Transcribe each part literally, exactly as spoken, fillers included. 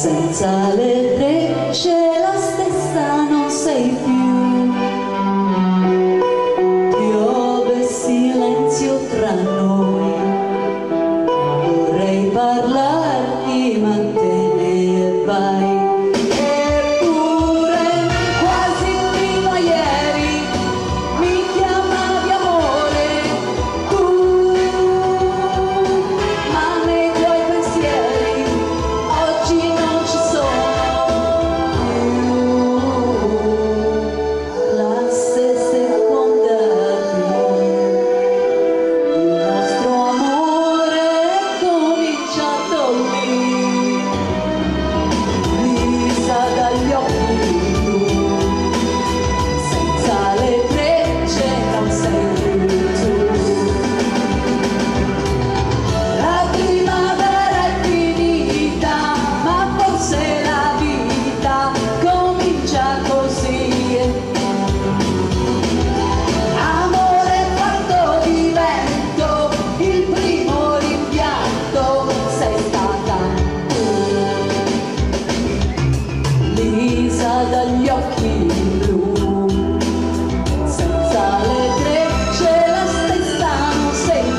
senza le trecce la stessa non sei più. Piove silenzio tra noi, vorrei parlarti ma te ne vai. Eppure quasi fino a ieri mi chiamavi amore tu, ma nei tuoi pensieri oggi non ci sono più. La stessa seconda il nostro amore è cominciato lì. Lisa dagli occhi blu, senza le trecce non sei più tu. La primavera è finita, ma forse la vita comincia così. Amore fatto di vento, il primo rimpianto sei stata tu. Lisa dagli occhi blu, senza le trecce la stessa non sei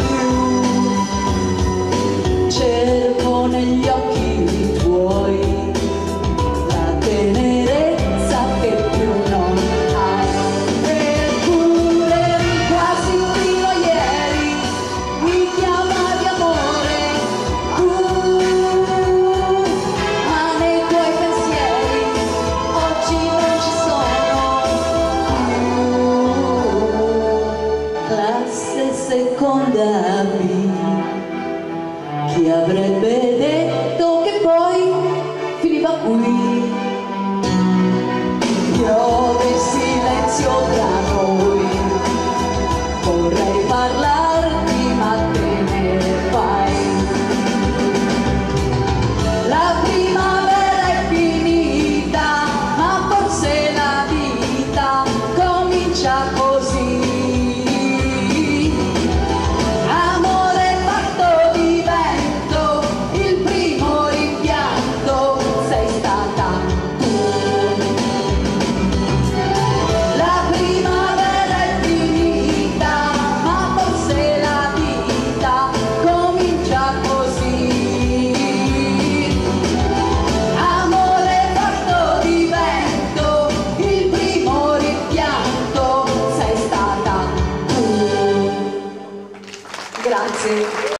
più. Cerco negli occhi tuoi la tenerezza che più non hai. Eppure quasi fino a ieri mi chiamavi amore tu, ma nei tuoi pensieri oggi non ci sono più. Classe seconda B, chi avrebbe detto che poi finiva qui? Piove silenzio tra noi, vorrei parlarti ma te ne vai. La primavera è finita, ma forse la vita comincia così. Amore fatto di vento, il primo rimpianto sei stata tu. La primavera è finita, ma forse la vita comincia così. Amore fatto di vento, il primo rimpianto sei stata tu. Grazie.